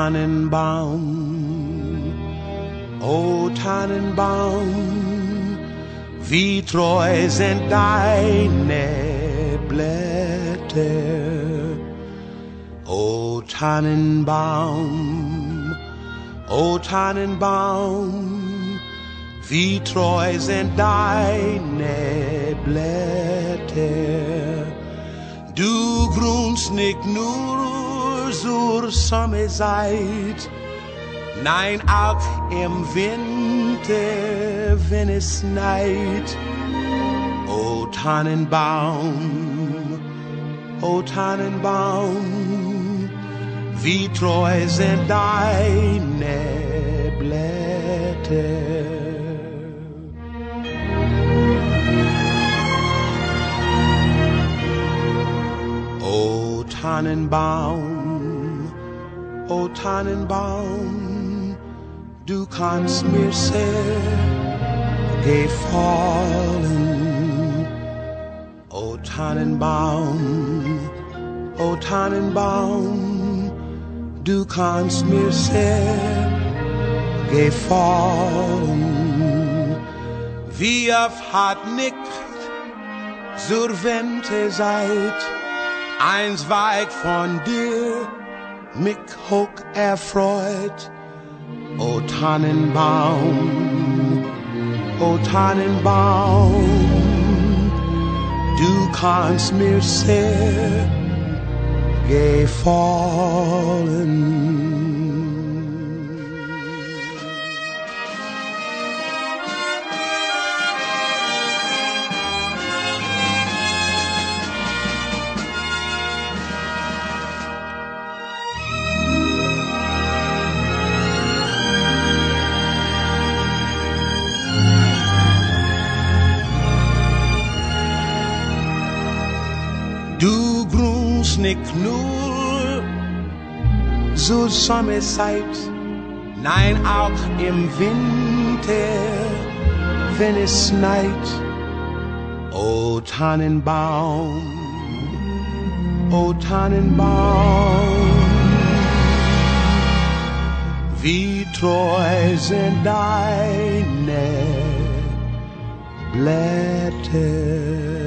Tannenbaum, o Tannenbaum, wie treu sind deine Blätter. O Tannenbaum, o Tannenbaum, wie treu sind deine Blätter. Du grünst nicht nur zur Sommerzeit, nein auch im Winter, wenn es schneit. O Tannenbaum, o Tannenbaum, wie treu sind deine Blätter. O Tannenbaum, o Tannenbaum, du kannst mir sehr gefallen. O Tannenbaum, o Tannenbaum, du kannst mir sehr gefallen. Wie oft hat nicht zur Winterzeit ein Zweig von dir mich hoch erfreut. O Tannenbaum, o Tannenbaum, du kannst mir sehr gefallen. Du grünst nicht nur zur Sommerzeit, nein auch im Winter, wenn es schneit. O Tannenbaum, o Tannenbaum, wie treu sind deine Blätter.